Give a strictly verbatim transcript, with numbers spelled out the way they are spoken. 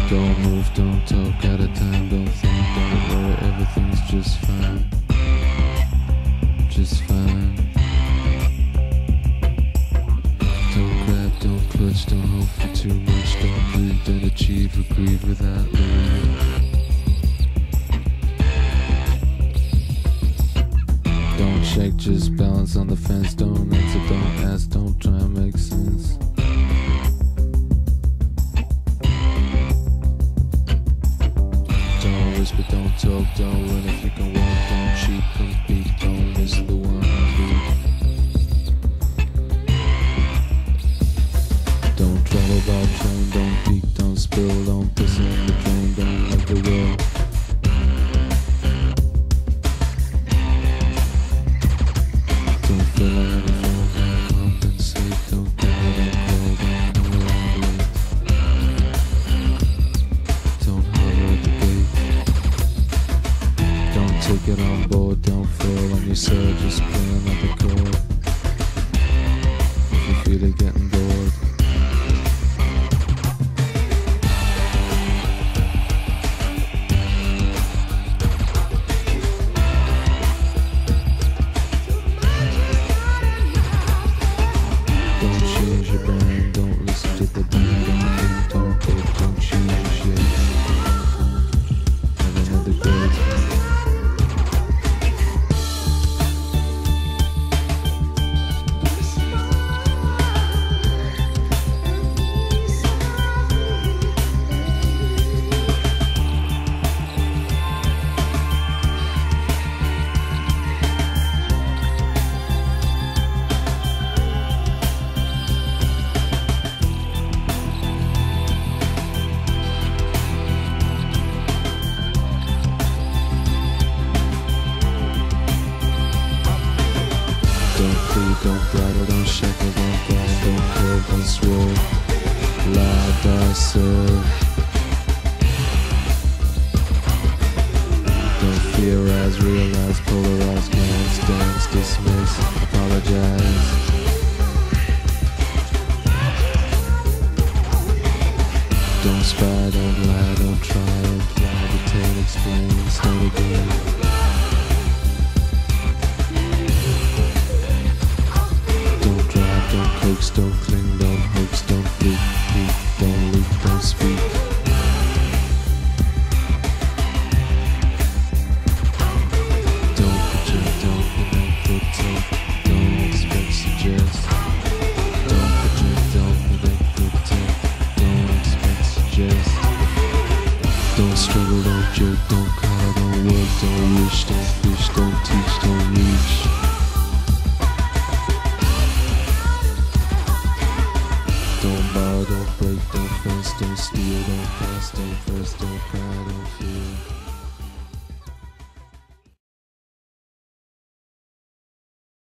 Don't move, don't talk, out of time, don't think, don't worry, everything's just fine. Just fine. Don't grab, don't clutch, don't hope for too much, don't breathe, don't achieve or grieve without leaving. Don't check, just balance on the fence, don't answer, don't ask, don't try and make sense. Don't whisper, don't talk, don't run if you can walk, don't cheat, compete, don't miss the one beat. Don't travel by train, don't peek, don't spill, don't piss in the drain, don't let the will. Don't feel like anything, don't compensate, don't cry, don't call, don't come around late. Don't holler at the gate. Don't take it on board, don't fall on yourself, just playing like a chord. If you feel it getting bored. Don't change your brain, don't listen to the band, don't think, don't take, don't change your shape. Have another grade. Don't plead, don't bridle, don't shackle, don't grind, don't curve, don't swerve. Lie, die, serve. Don't theorize, realize, polarize, glance, dance, dismiss, apologize. Don't spy, don't lie, don't try, imply, detain, explain, start again. Don't coax, don't cling, don't hoax, don't fleek, peek, don't leak, don't speak. Don't project, don't connect, protect, don't expect, suggest. Don't project, don't connect, protect, don't expect, suggest. Don't struggle, don't jerk, don't call, don't work, don't wish, don't fish, don't teach, don't reach. Don't borrow, don't break, don't fence, don't steal, don't pass, don't press, don't cry, don't feel.